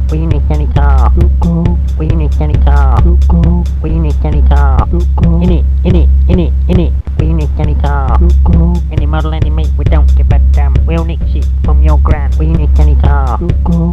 We need candy car. We need candy car. We need candy car. In it. We need candy car. Any model, any make, we don't give a damn. We'll nick shit from your grand. We need candy car.